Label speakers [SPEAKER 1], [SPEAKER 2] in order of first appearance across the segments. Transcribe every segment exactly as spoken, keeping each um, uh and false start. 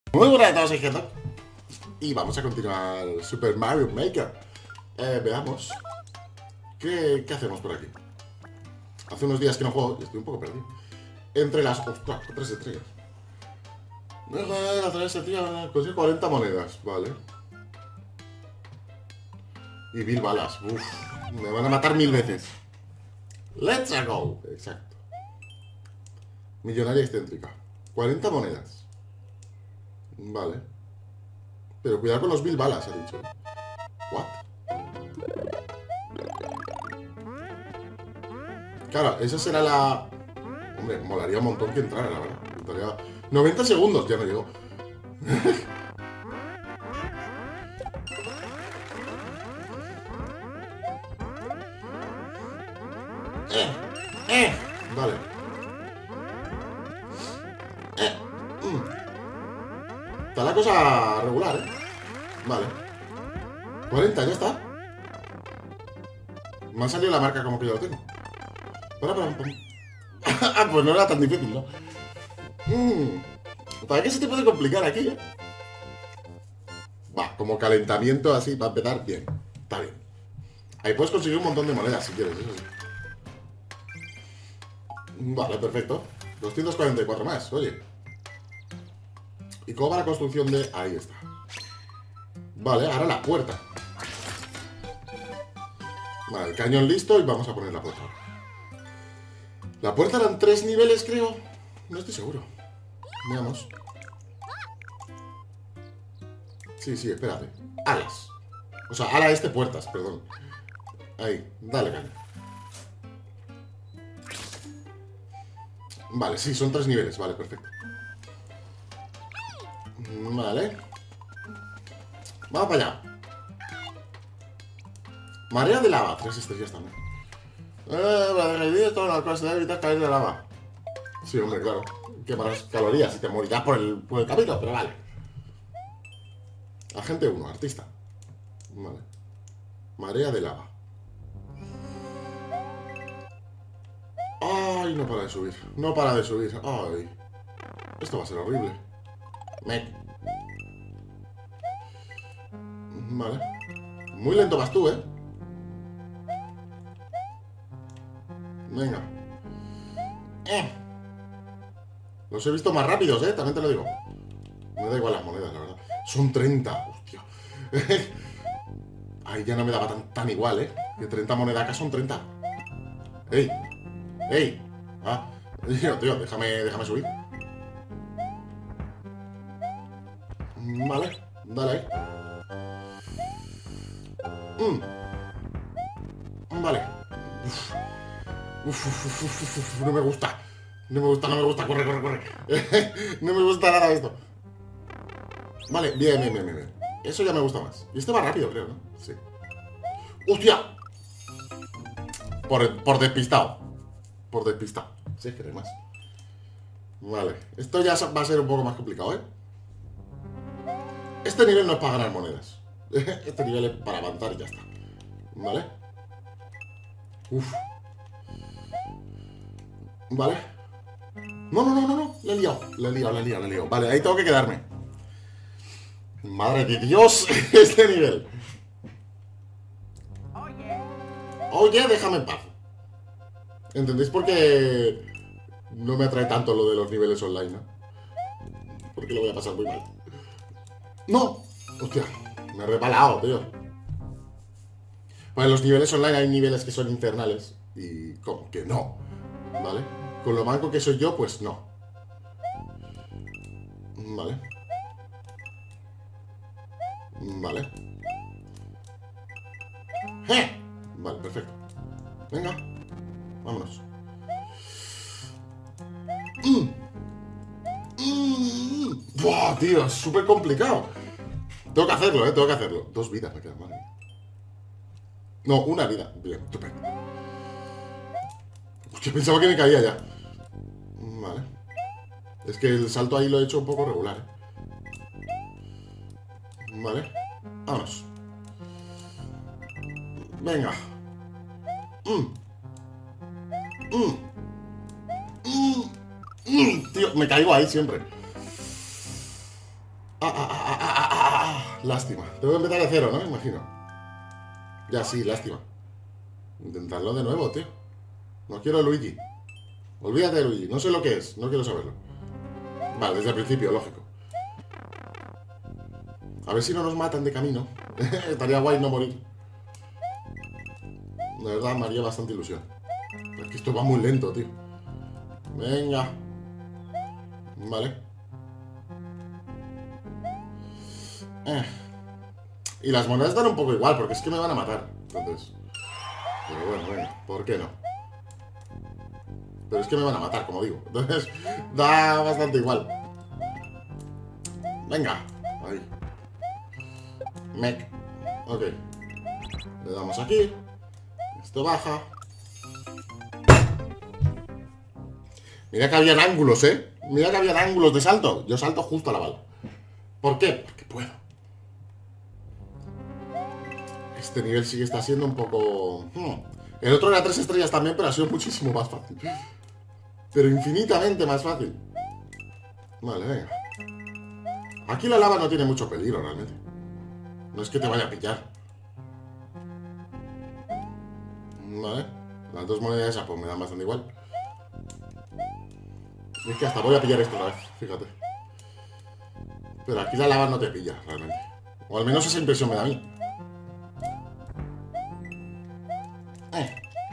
[SPEAKER 1] Muy buenas a todos, soy Gendo. Y vamos a continuar Super Mario Maker. eh, Veamos ¿Qué, ¿Qué hacemos por aquí? Hace unos días que no juego y estoy un poco perdido. Entre las... ¡Ostras! Con tres estrellas. Las tres estrellas consigo cuarenta monedas, vale. Y mil balas. Uf, me van a matar mil veces. Let's go. Exacto. Millonaria excéntrica. cuarenta monedas. Vale. Pero cuidado con los mil balas, ha dicho. What? Claro, esa será la... Hombre, molaría un montón que entrara, la verdad. Estaría... noventa segundos, ya no llegó. eh, eh. Vale. Eh. Mm. Está la cosa regular, ¿eh? Vale. cuarenta, ya está. Me ha salido la marca como que yo lo tengo. Para, para, para. Ah, pues no era tan difícil, ¿no? Mmm. ¿Para qué se te puede complicar aquí, eh? Va, como calentamiento así, para empezar, bien. Está bien. Ahí puedes conseguir un montón de monedas si quieres, eso sí. Vale, perfecto. doscientos cuarenta y cuatro más, oye. ¿Y cómo va la construcción de...? Ahí está. Vale, ahora la puerta. Vale, el cañón listo y vamos a poner la puerta. La puerta eran tres niveles, creo. No estoy seguro. Veamos. Sí, sí, espérate. Alas. O sea, ala este puertas, perdón. Ahí, dale caña. Vale, sí, son tres niveles, vale, perfecto. Vale. Vamos para allá. Marea de lava, tres estrellas también. Eh, para revivir todas las cosas de evitar caer de lava. Sí, hombre, claro. Quemarás calorías y te morirás por el, por el camino, pero vale. Agente uno, artista. Vale. Marea de lava. Ay, no para de subir. No para de subir. Ay. Esto va a ser horrible. Me... Vale. Muy lento vas tú, ¿eh? Venga. Eh. Los he visto más rápidos, ¿eh? También te lo digo. Me da igual las monedas, la verdad. Son treinta. Hostia. Ay, ya no me daba tan, tan igual, ¿eh? Que treinta monedacas son treinta. ¡Ey! ¡Ey! Ah. Tío, tío, déjame, déjame subir. Vale. Dale ahí. Mm. Vale. Uf. Uf, uf, uf, uf, uf, no me gusta. No me gusta, no me gusta. Corre, corre, corre. No me gusta nada esto. Vale, bien, bien, bien, bien. Eso ya me gusta más. Y este va rápido, creo, ¿no? Sí. ¡Hostia! Por, por despistado. Por despistado. Sí, es que no hay más. Vale. Esto ya va a ser un poco más complicado, ¿eh? Este nivel no es para ganar monedas. Este nivel es para avanzar y ya está. ¿Vale? Uf. Vale. No, no, no, no, no. Le he liado. Le he liado, le he liado, le he liado. Vale, ahí tengo que quedarme. Madre de Dios, este nivel. Oye, déjame en paz. ¿Entendéis por qué no me atrae tanto lo de los niveles online, no? Porque lo voy a pasar muy mal. ¡No! Hostia, me he repalado, tío. Bueno, en los niveles online hay niveles que son infernales. Y como que no, ¿vale? Con lo manco que soy yo, pues no. Vale. Vale. ¡Eh! Vale, perfecto. Venga. Vámonos. Mm. Mm. ¡Buah, tío! Es súper complicado. Tengo que hacerlo, eh. Tengo que hacerlo. Dos vidas me quedan, madre. No, una vida. Bien, estupendo. Hostia, pensaba que me caía ya. Vale. Es que el salto ahí lo he hecho un poco regular, ¿eh? Vale. Vámonos. Venga. Mm. Mm. Mm. Mm. Tío, me caigo ahí siempre. Ah, ah, ah, ah, ah, ah, ah. Lástima. Tengo que empezar de cero, ¿no? Imagino. Ya, sí, lástima. Intentarlo de nuevo, tío. No quiero a Luigi. Olvídate de Luigi. No sé lo que es. No quiero saberlo. Vale, desde el principio, lógico. A ver si no nos matan de camino. Estaría guay no morir. De verdad, me haría bastante ilusión. Es que esto va muy lento, tío. Venga. Vale. Eh. Y las monedas dan un poco igual, porque es que me van a matar. Entonces... Pero bueno, venga, ¿por qué no? Pero es que me van a matar, como digo. Entonces, da bastante igual. Venga. Ahí. Mec. Ok. Le damos aquí. Esto baja. Mira que habían ángulos, ¿eh? Mira que habían ángulos de salto. Yo salto justo a la bala. ¿Por qué? Porque puedo. Este nivel sí que está siendo un poco... Hmm. El otro era tres estrellas también, pero ha sido muchísimo más fácil. Pero infinitamente más fácil. Vale, venga. Aquí la lava no tiene mucho peligro, realmente. No es que te vaya a pillar. Vale. Las dos monedas esas pues me dan bastante igual. Es que hasta voy a pillar esto otra vez, fíjate. Pero aquí la lava no te pilla, realmente. O al menos esa impresión me da a mí. Eh.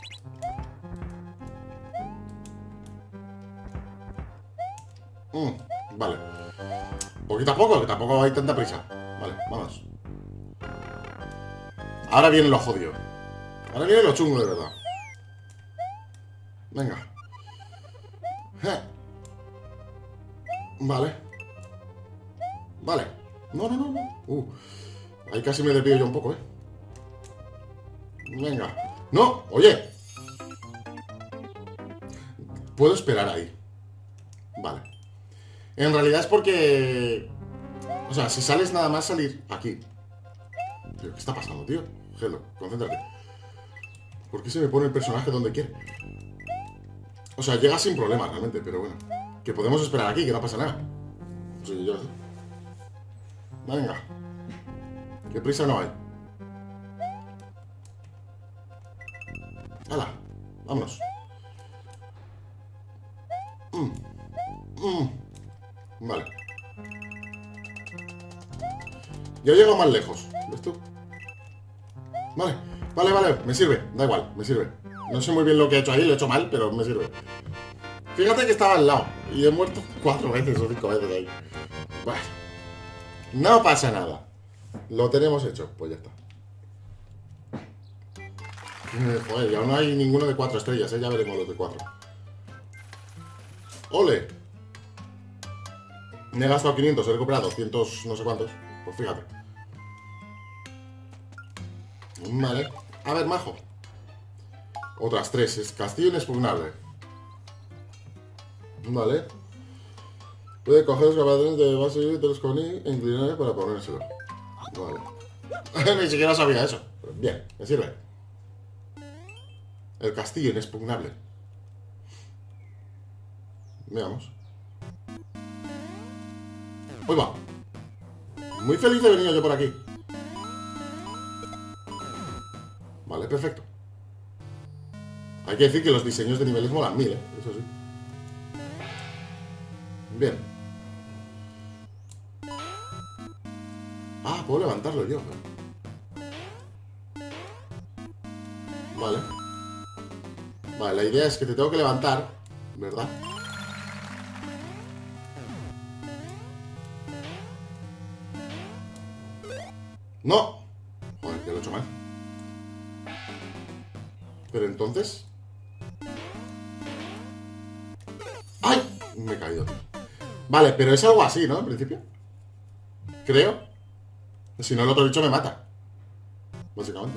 [SPEAKER 1] Mm, vale. Poquito a poco, que tampoco hay tanta prisa. Vale, vamos. Ahora viene lo jodido. Ahora viene lo chungo de verdad. Venga. Eh. Vale. Vale. No, no, no, no. Uh. Ahí casi me desvío yo un poco, eh. Venga. ¡No! ¡Oye! Puedo esperar ahí. Vale. En realidad es porque... O sea, si sales nada más salir aquí. Tío, ¿qué está pasando, tío? Hello, concéntrate. ¿Por qué se me pone el personaje donde quiere? O sea, llega sin problemas realmente, pero bueno. Que podemos esperar aquí, que no pasa nada. No sé yo. Venga. ¿Qué prisa no hay? ¡Hala! Vámonos. Mm. Mm. Vale. Yo llego más lejos. ¿Ves tú? Vale, vale, vale. Me sirve. Da igual, me sirve. No sé muy bien lo que he hecho ahí, lo he hecho mal, pero me sirve. Fíjate que estaba al lado. Y he muerto cuatro veces o cinco veces ahí. Bueno. No pasa nada. Lo tenemos hecho. Pues ya está. Joder, ya no hay ninguno de cuatro estrellas, ¿eh? Ya veremos los de cuatro. ¡Ole! Me he gastado quinientos, he recuperado doscientos no sé cuántos. Pues fíjate. Vale. A ver, majo. Otras tres. Es castillo inexpugnable. Vale. Puede coger los capaces de base de los coni e inclinar para ponérselo. Vale. Ni siquiera sabía eso. Bien, me sirve. El castillo inexpugnable. Veamos. ¡Uy, va! Muy feliz de venir yo por aquí. Vale, perfecto. Hay que decir que los diseños de niveles molan mil, ¿eh? Eso sí. Bien. Ah, puedo levantarlo yo. Vale. Vale, la idea es que te tengo que levantar, ¿verdad? ¡No! Joder, que lo he hecho mal. Pero entonces... ¡Ay! Me he caído, tío. Vale, pero es algo así, ¿no? En principio. Creo. Si no, el otro bicho me mata. Básicamente.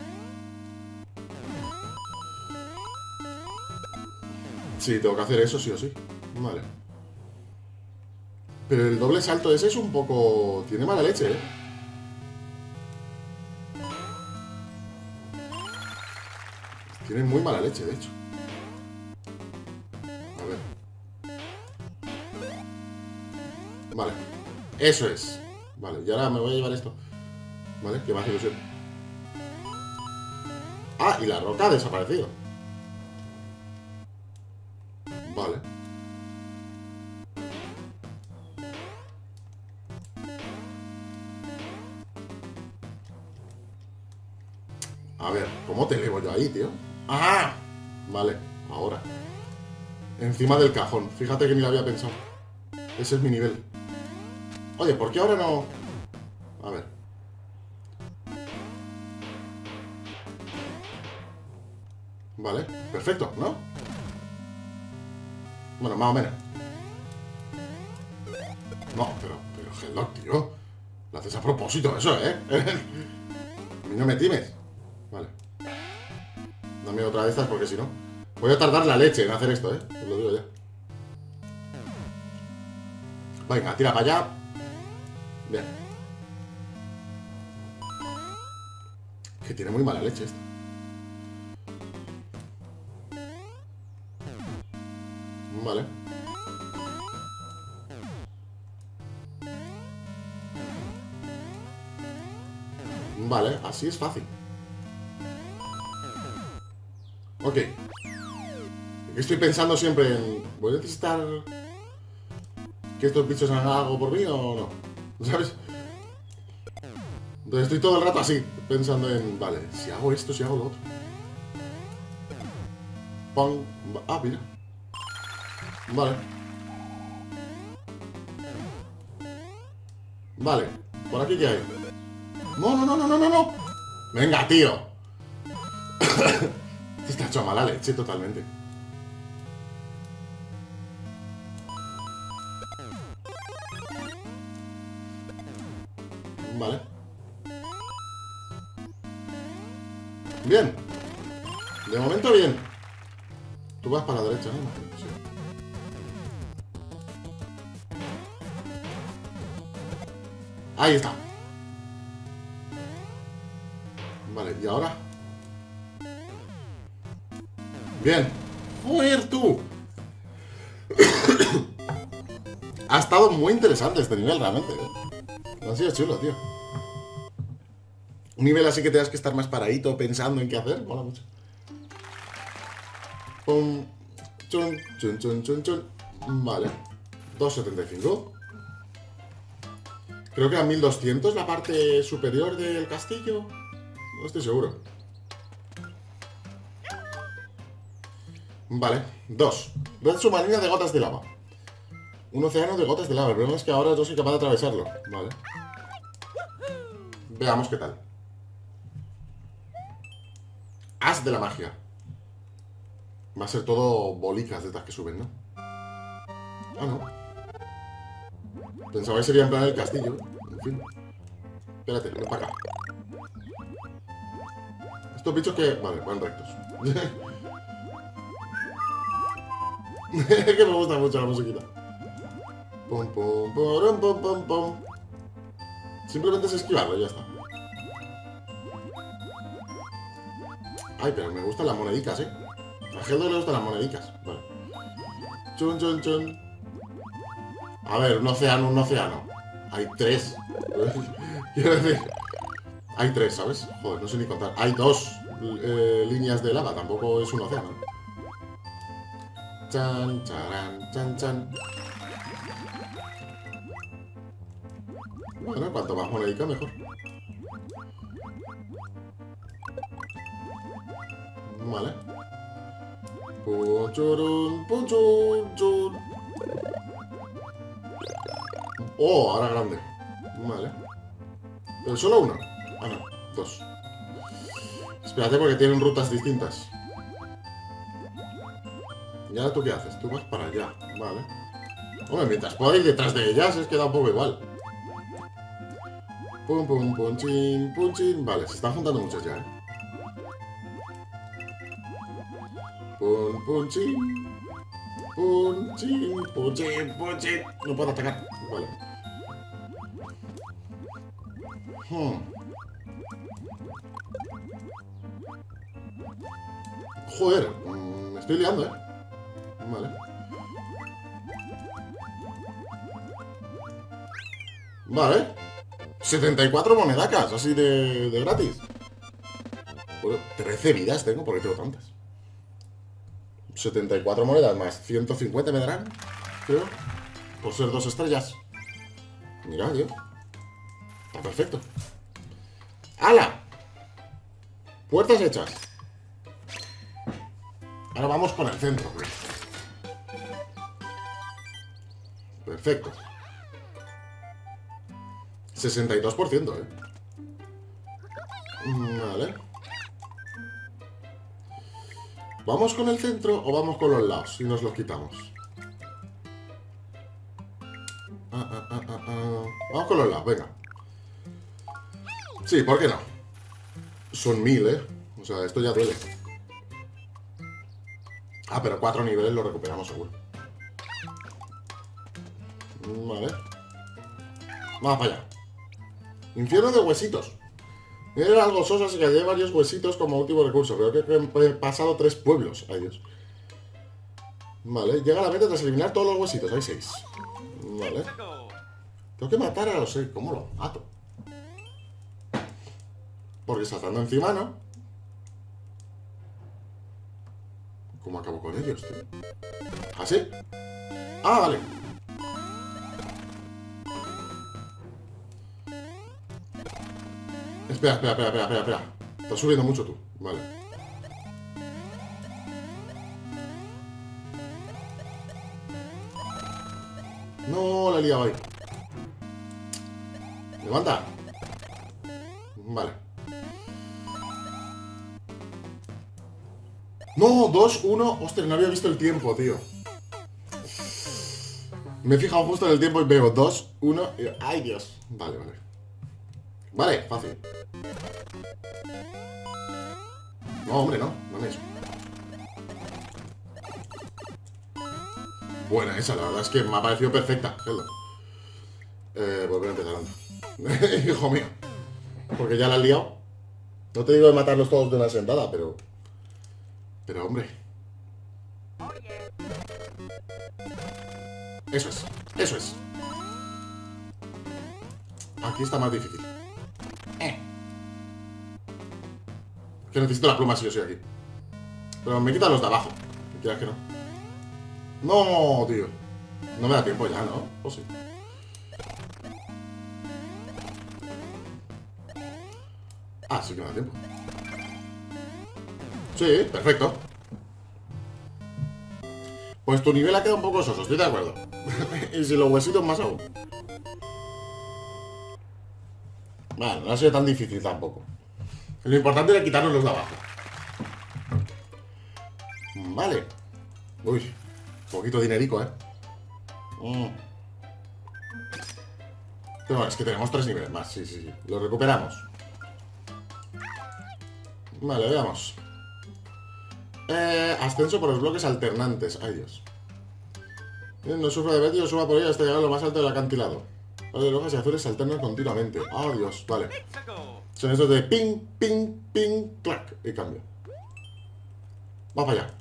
[SPEAKER 1] Sí, tengo que hacer eso sí o sí. Vale. Pero el doble salto ese es un poco... Tiene mala leche, ¿eh? Tiene muy mala leche, de hecho. A ver. Vale. Eso es. Vale, y ahora me voy a llevar esto. Vale, qué más ilusión. Ah, y la roca ha desaparecido. Vale. A ver, ¿cómo te elevo yo ahí, tío? ¡Ah! Vale, ahora. Encima del cajón. Fíjate que ni lo había pensado. Ese es mi nivel. Oye, ¿por qué ahora no...? A ver. Vale, perfecto, ¿no? Bueno, más o menos. No, pero, pero Headlock, tío. Lo haces a propósito eso, ¿eh? A mí no me times. Vale. Dame otra de estas porque si no... Voy a tardar la leche en hacer esto, ¿eh? Os lo digo ya. Venga, tira para allá. Bien. Que tiene muy mala leche esto. Vale. Vale, así es fácil. Ok. Estoy pensando siempre en... ¿Voy a necesitar que estos bichos hagan algo por mí o no? ¿Sabes? Entonces estoy todo el rato así, pensando en... Vale, si hago esto, si hago lo otro. Pon... Ah, mira. Vale. Vale. ¿Por aquí qué hay? No, no, no, no, no, no, no. Venga, tío. Te está hecho a mala leche totalmente. Vale. Bien. De momento bien. Tú vas para la derecha, ¿no? Sí. Ahí está. Vale, ¿y ahora? Bien. ¡Joder, tú! Ha estado muy interesante este nivel, realmente, ¿eh? Ha sido chulo, tío. Un nivel así que tengas que estar más paradito pensando en qué hacer. Mola mucho. Pum. Chun, chun, chun, chun, chun. Vale. dos setenta y cinco. Creo que a mil doscientos la parte superior del castillo. No estoy seguro. Vale, dos. Red submarina de gotas de lava. Un océano de gotas de lava. El problema es que ahora yo soy capaz de atravesarlo. Vale. Veamos qué tal. As de la magia. Va a ser todo bolicas de estas que suben, ¿no? Ah, no. Pensaba que sería en plan el castillo. En fin. Espérate, ven para acá. Estos bichos que... Vale, van rectos. Es que me gusta mucho la musiquita. Pum, pum, pum, pum, pum, pum. Simplemente es esquivarlo y ya está. Ay, pero me gustan las monedicas, ¿eh? A Heldo le gustan las monedicas. Vale. Chun, chun, chun. A ver, un océano, un océano. Hay tres. Quiero decir... Hay tres, ¿sabes? Joder, no sé ni contar. Hay dos eh, líneas de lava. Tampoco es un océano. Chan, charan, chan, chan. Bueno, cuanto más monedica, mejor. Vale. Puchurun, puchun, chun. Oh, ahora grande. Vale. Pero solo uno. Ah, no. Dos. Espérate porque tienen rutas distintas. ¿Y ahora tú qué haces? Tú vas para allá. Vale. Hombre, mientras puedo ir detrás de ellas, es que da un poco igual. Pum, pum, pum, chin, pum, chin. Vale, se están juntando muchas ya, ¿eh? Pum, pum, chin. Pum, chin, pum, chin, pum, chin. No puedo atacar. Vale. Hmm. Joder, me estoy liando, ¿eh? Vale. Vale. setenta y cuatro monedacas, así de, de gratis. Bueno, trece vidas tengo, ¿por qué tengo tantas? setenta y cuatro monedas más ciento cincuenta me darán, creo, por ser dos estrellas. Mira, tío. Está perfecto. ¡Hala! Puertas hechas. Ahora vamos con el centro. Perfecto. sesenta y dos por ciento, ¿eh? Vale. ¿Vamos con el centro o vamos con los lados? Si nos los quitamos. Ah, ah, ah, ah, ah. Vamos con los lados, venga. Sí, ¿por qué no? Son mil, ¿eh? O sea, esto ya duele. Ah, pero cuatro niveles lo recuperamos seguro. Vale. Vamos para allá. Infierno de huesitos. Era algo soso, así que hay varios huesitos como último recurso. Creo que he pasado tres pueblos. Ay, Dios. Vale, llega a la meta tras eliminar todos los huesitos. Hay seis. Vale. Tengo que matar a los seis. ¿Cómo los mato? Porque saltando encima, ¿no? ¿Cómo acabo con ellos, tío? ¿Así? Ah, vale. Espera, espera, espera, espera, espera, espera. Estás subiendo mucho tú. Vale. No, la he liado ahí. Levanta. Vale. No, dos, uno. Hostia, no había visto el tiempo, tío. Me he fijado justo en el tiempo y veo dos, uno y... ¡Ay, Dios! Vale, vale. Vale, fácil. No, hombre, no. No me eso. Buena esa, la verdad es que me ha parecido perfecta. Eh, volver a empezar, anda. Hijo mío. Porque ya la has liado. No te digo de matarlos todos de una sentada, pero... Pero, hombre. Eso es. Eso es. Aquí está más difícil. Eh. Que necesito la pluma si yo soy aquí. Pero me quitan los de abajo. ¿Quieres que no? No, tío. No me da tiempo ya, ¿no? ¿O sí? Ah, sí que me da tiempo. Sí, perfecto. Pues tu nivel ha quedado un poco soso, estoy de acuerdo. Y si los huesitos más aún. Bueno, no ha sido tan difícil tampoco. Lo importante era quitarnos los de abajo. Vale. Uy, poquito dinerico, ¿eh? Mm. Pero es que tenemos tres niveles más, sí, sí, sí. Lo recuperamos. Vale, veamos. Eh, ascenso por los bloques alternantes. Ay, Dios. No sufre de vértigo, suba por ella hasta llegar a lo más alto del acantilado. Los rojas y azules se alternan continuamente. Oh, Dios, vale. Son estos de ping, ping, ping, clac. Y cambio. Vamos para allá.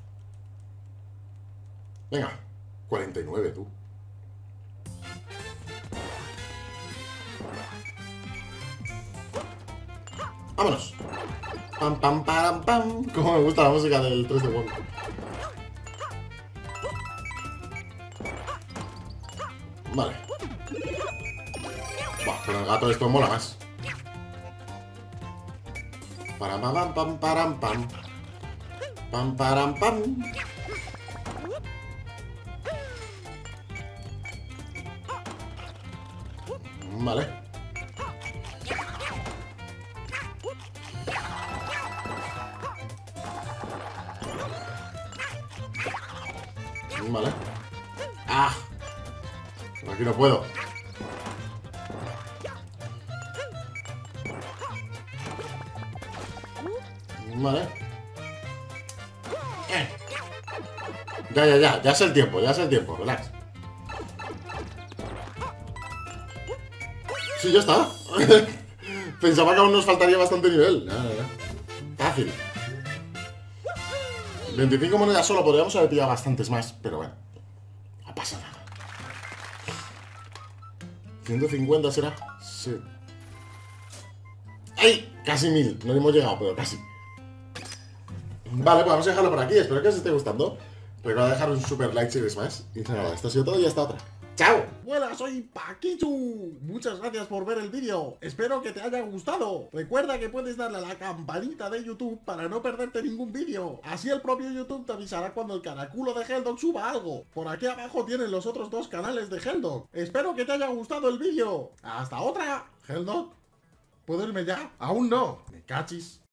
[SPEAKER 1] Venga. cuarenta y nueve, tú. Vámonos. Pam, pam, pam, pam. Como me gusta la música del tres de World. Vale. Buah, con el gato esto mola más. Param, pam, pam, param, pam. Pam, param, pam. Vale. Vale. ¡Ah! Aquí no puedo. Vale. Eh. Ya, ya, ya. Ya es el tiempo, ya es el tiempo. Relax. Sí, ya está. Pensaba que aún nos faltaría bastante nivel. Ya, ya, ya. Fácil. veinticinco monedas solo, podríamos haber pillado bastantes más, pero bueno, no pasa nada. ciento cincuenta será. Sí. ¡Ay! Casi mil. No hemos llegado, pero casi. Vale, pues vamos a dejarlo por aquí. Espero que os esté gustando. Recuerda dejar un super like si queréis más. Y nada, esto ha sido todo y hasta otra. ¡Chao!
[SPEAKER 2] Hola, soy Paquichu. Muchas gracias por ver el vídeo. Espero que te haya gustado. Recuerda que puedes darle a la campanita de YouTube para no perderte ningún vídeo. Así el propio YouTube te avisará cuando el caraculo de Helldog suba algo. Por aquí abajo tienen los otros dos canales de Helldog. Espero que te haya gustado el vídeo. ¡Hasta otra! Helldog, ¿puedo irme ya? Aún no. Me cachis.